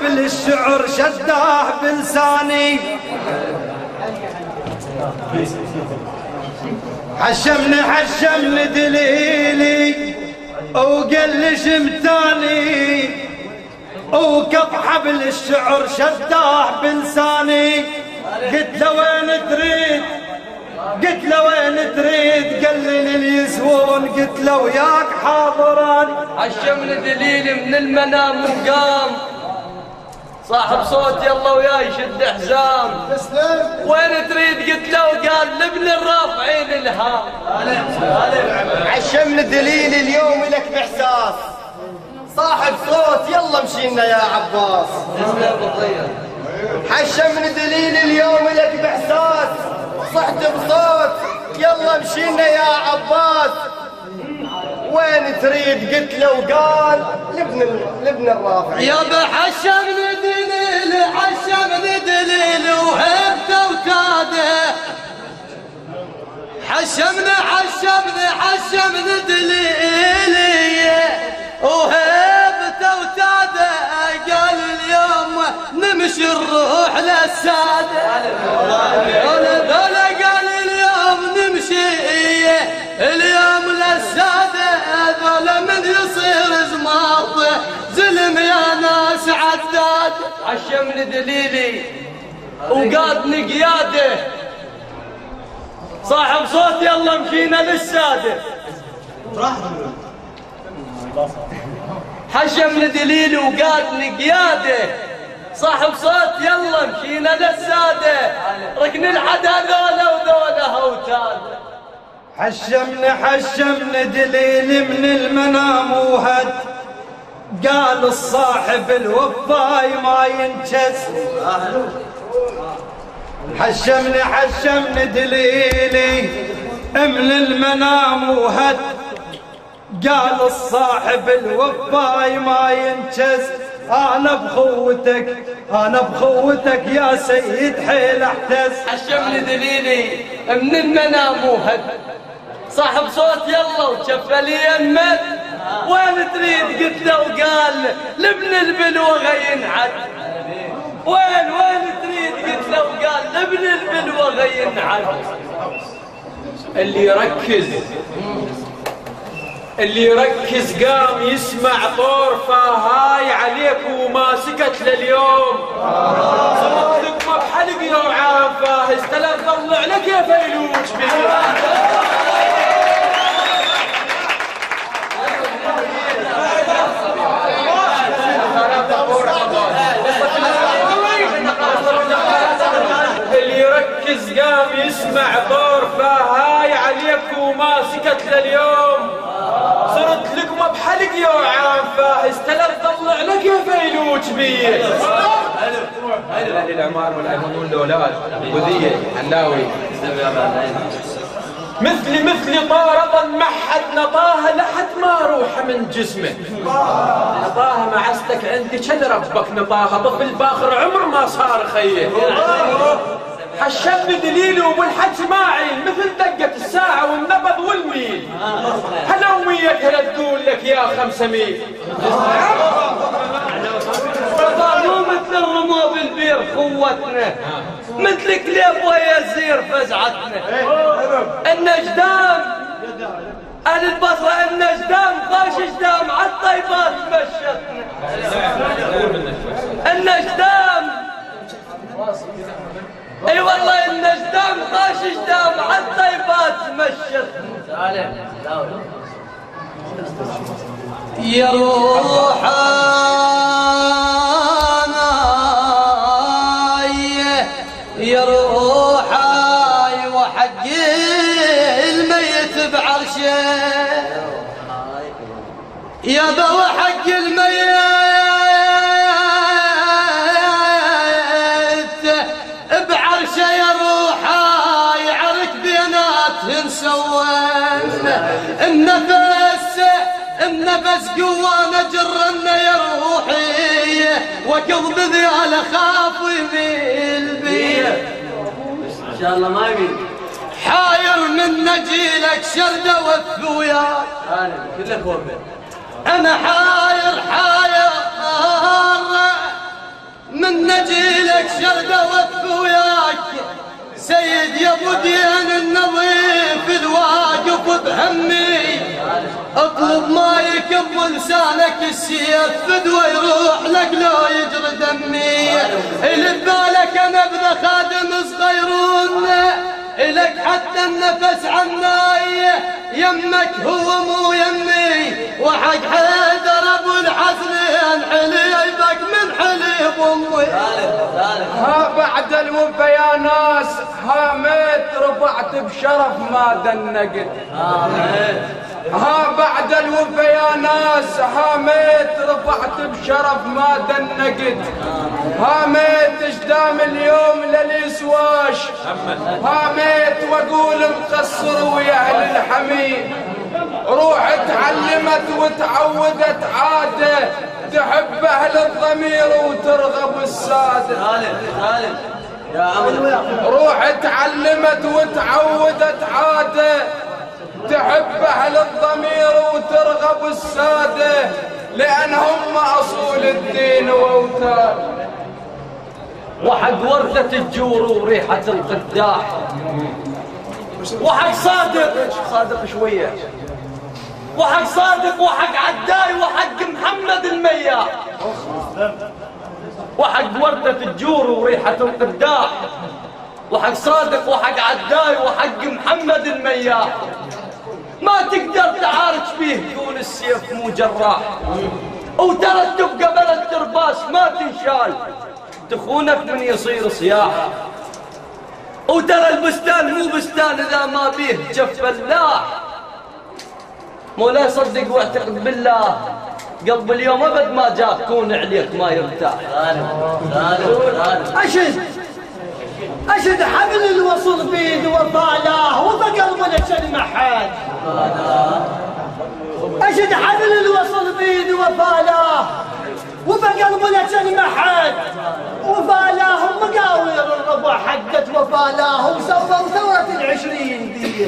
حبل الشعر شداه بلساني، حشمني دليلي وقال لي شمتاني، وكف حبل الشعر شداه بلساني. قلت له وين تريد، قلت له وين تريد، قال لي لليسوون، قلت له وياك حاضراني. حشمني دليلي من المنام وقام، صاحب صوت يلا وياي شد حزام. وين تريد قلت له، وقال لابن الرافعين الهام. عشمني دليلي اليوم لك باحساس، صاحب صوت يلا مشينا يا عباس. حشمني دليلي اليوم لك باحساس، صحت بصوت يلا مشينا يا عباس. وين تريد قلت له، وقال لابن الرافع. يابا حشمني دليلي، حشمني دليلي وهبته وتاده. حشمني دليلي وهبته وتاده. قال اليوم نمشي نروح للساده. قال اليوم نمشي اليوم للساده. ذولا من يصير زماطه زلم يا ناس عداد. حشمني دليلي وقادني قياده، صاحب صوت يلا مشينا للساده. حشمني دليلي وقادني قياده، صاحب صوت يلا مشينا للساده. ركن العدا ذولا وذولا هوتاده. حشمني دليلي من المنام وهد، قال الصاحب الوفاي ما ينجز. حشمني دليلي من المنام وهد، قال الصاحب الوفاي ما ينجز. انا بخوتك يا سيد حيل احتز. حشمني دليلي من المنام وهد، صاحب صوت يلا وشف لي يمد. وين تريد قلت له، وقال لابن البلوغه ينعد. وين تريد قلت له، وقال لابن البلوغه ينعد. اللي يركز قام يسمع طرفه هاي عليك وما سكت لليوم. صرت لك ما بحلق يا عام فاهز، تلا تطلع لك يا فيلوج اللي يركز قام يسمع طرفه هاي عليك وما سكت لليوم. صرت لك ما بحلق يا عام فاهز، تلا تطلع لك يا فيلوج بيه. اهل العمار والعمون الاولاد بوذيه حلاوي مثلي طارضا محد نطاها لحد ما روحه من جسمه. نطاها معستك عندي شد ربك نطاها، طفل باخر عمر ما صار خيه. حشمني دليلي وبالحج اسماعيل مثل دقة الساعة والنبض والميل. هلا ومية هلا تقول لك يا 5 ميل. مو مثل الرمى بالبير خوتنا، مثل كليب ويا الزير فزعتنا. النجدام أهل البصرة، النجدام طاش جدام عالطيبات مشتنا. النجدام اي والله النجدام طاش جدام عالطيبات مشتنا. يا روحاي وحق الميت بعرشه. يا بو حق الميت بعرشه، يا روحاي عرك بيناتهن سوين. النفس قوة نجرن يا روحي، وكظب ذيال اخاف ويميل بي. ان شاء الله ما يميل. حاير من نجيلك شردة وف وياك. كلك وبين. انا حاير من نجيلك شردة وقف وياك سيد يا ابو دين النظيف الواقف بهمي اطلب ما يكب لسانك السيف فدوى يروح لك لو يجري دمي اللي ببالك انا ابن خادم صغيرون إلك حتى النفس عناي يمك هو مو يمي وحق حيدر ابو الحسنين حليبك من حليب امي. ها بعد الوفا يا ناس هاميت رفعت بشرف ما دنقت. ها بعد الوفا يا ناس هاميت رفعت بشرف ما دنقت. هاميت اشدام اليوم لليسواش هاميت واقول مقصر ويا اهل الحمي روح تعلمت وتعودت عاده تحب اهل الضمير وترغب الساده. روح تعلمت وتعودت عاده تحب اهل الضمير وترغب الساده لان هم اصول الدين واوتاد. وحق ورثة الجور وريحة القداح وحق صادق شوية وحق صادق وحق عداي وحق محمد المياح وحق ورثة الجور وريحة القداح وحق صادق وحق عداي وحق محمد المياح ما تقدر تعارج فيه تكون السيف مو جراح وترى تبقى بلد ترباس ما تنشال تخونك من يصير صياح وترى البستان مو بستان اذا ما بيه جف فلاح. مولاي صدق واعتقد بالله قلب اليوم ابد ما جاك كون عليك ما يرتاح. أشد حبل الوصل بيد وطاله وبقلبنا شلمحان. أشد حبل الوصل بيد وطاله وبقلبنا شلمحان وفالاهم مقاوير الربع حقت وفالاهم سووا ثورة العشرين دي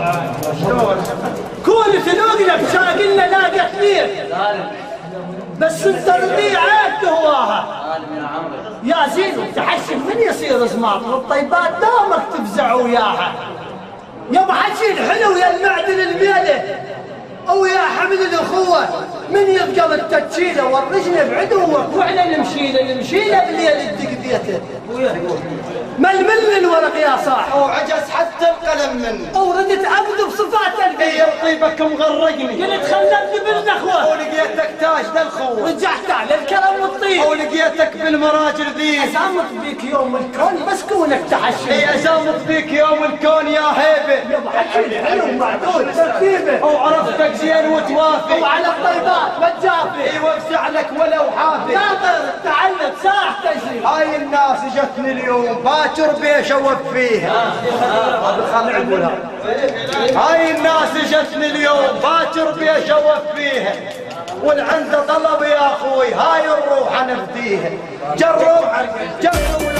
كون تلوقنا بشاقلنا لاقت ليه بس انت ربيعك هواها يا زينو تحشم من يصير زماط والطيبات دامك تفزع وياها يا ابو حكي الحلو يا المعدن الميله او يا حمل الاخوه من يبقى بالتتشيله والرجل بعدوك واحنا نمشيله بالليل الدق بيته ململ الورق يا صاح وعجز حتى القلم منه وردت عبد بصفات البيت طيبك مغرقني قلت خلتني بالنخوه ولقيتك تاج للخوه رجعت على الكرم والطيب ولقيتك بالمراجل ذي ازامط بيك يوم الكون مسكونك تحشم اي ازامط بيك يوم الكون يا هيبه يا ابو حكي حلو معدود ترتيبه وعرفتك زين وتوافي وعلى الطيبات ما تجافي اي وافزع لك ولو حافي ناطر تعلم ساعه تجري هاي الناس جتني اليوم باكر بيش اوفيها هاي الناس جتني اليوم باكر بيش اوفيها والعنده طلب يا اخوي هاي الروح نفديها جرب